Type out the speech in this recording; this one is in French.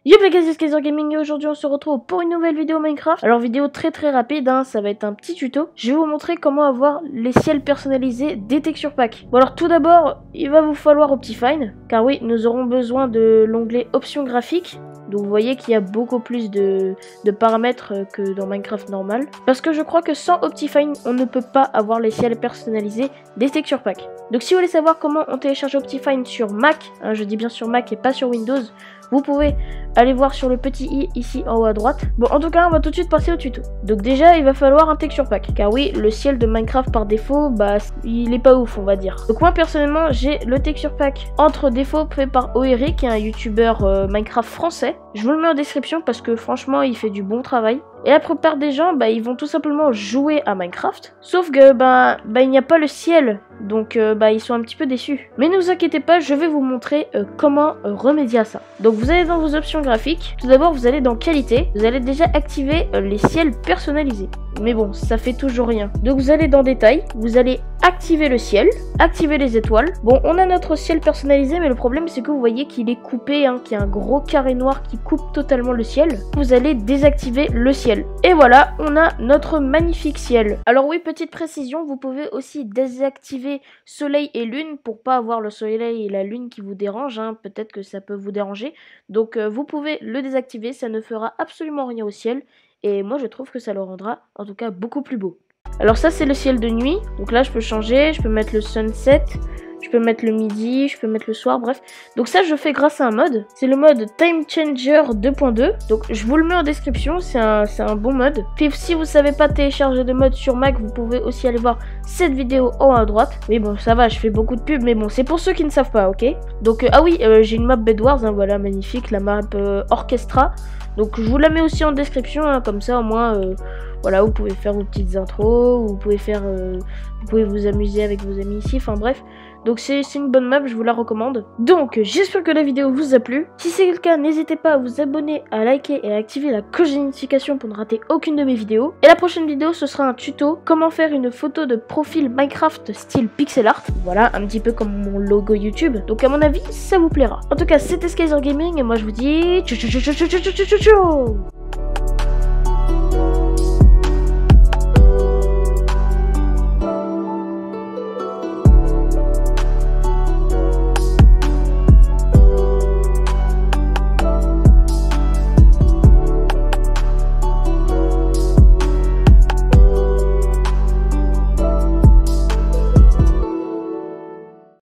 Yo les gars, c'est Skyzer Gaming et aujourd'hui on se retrouve pour une nouvelle vidéo Minecraft. Alors vidéo très rapide, hein, ça va être un petit tuto. Je vais vous montrer comment avoir les ciels personnalisés des texture packs. Bon alors tout d'abord, il va vous falloir Optifine, car oui, nous aurons besoin de l'onglet options graphiques. Donc vous voyez qu'il y a beaucoup plus de paramètres que dans Minecraft normal. Parce que je crois que sans Optifine, on ne peut pas avoir les ciels personnalisés des texture packs. Donc si vous voulez savoir comment on télécharge Optifine sur Mac, hein, je dis bien sur Mac et pas sur Windows, vous pouvez aller voir sur le petit i ici en haut à droite. Bon, en tout cas, on va tout de suite passer au tuto. Donc déjà, il va falloir un texture pack. Car oui, le ciel de Minecraft par défaut, bah, il est pas ouf, on va dire. Donc moi, personnellement, j'ai le texture pack entre défaut fait par Oeric, qui est un youtubeur Minecraft français. Je vous le mets en description parce que franchement, il fait du bon travail. Et la plupart des gens, bah, ils vont tout simplement jouer à Minecraft. Sauf que, il n'y a pas le ciel. Donc, ils sont un petit peu déçus. Mais ne vous inquiétez pas, je vais vous montrer comment remédier à ça. Donc, vous allez dans vos options graphiques. Tout d'abord, vous allez dans qualité. Vous allez déjà activer les ciels personnalisés. Mais bon, ça fait toujours rien. Donc, vous allez dans détail. Vous allez activer le ciel. Activer les étoiles. Bon, on a notre ciel personnalisé, mais le problème, c'est que vous voyez qu'il est coupé, hein, qu'il y a un gros carré noir qui coupe totalement le ciel. Vous allez désactiver le ciel. Et voilà, on a notre magnifique ciel. Alors oui, petite précision, vous pouvez aussi désactiver soleil et lune pour pas avoir le soleil et la lune qui vous dérangent, hein. Peut-être que ça peut vous déranger. Donc vous pouvez le désactiver, ça ne fera absolument rien au ciel. Et moi je trouve que ça le rendra en tout cas beaucoup plus beau. Alors ça c'est le ciel de nuit, donc là je peux changer, je peux mettre le sunset, je peux mettre le midi, je peux mettre le soir, bref. Donc ça je fais grâce à un mode, c'est le mode Time Changer 2.2. Donc je vous le mets en description, c'est un bon mode. Puis si vous savez pas télécharger de mode sur Mac, vous pouvez aussi aller voir cette vidéo en haut à droite. Mais bon ça va, je fais beaucoup de pubs, mais bon c'est pour ceux qui ne savent pas, ok. Donc ah oui, j'ai une map Bedwars, hein, voilà, magnifique, la map Orchestra. Donc je vous la mets aussi en description, hein, comme ça au moins, voilà, vous pouvez faire vos petites intros, vous pouvez vous amuser avec vos amis ici, enfin bref. Donc c'est une bonne map, je vous la recommande. Donc j'espère que la vidéo vous a plu. Si c'est le cas, n'hésitez pas à vous abonner, à liker et à activer la cloche de notification pour ne rater aucune de mes vidéos. Et la prochaine vidéo, ce sera un tuto comment faire une photo de profil Minecraft style pixel art. Voilà, un petit peu comme mon logo YouTube. Donc à mon avis, ça vous plaira. En tout cas, c'était Skyzer Gaming et moi je vous dis ciao ciao ciao ciao ciao ciao ciao ciao.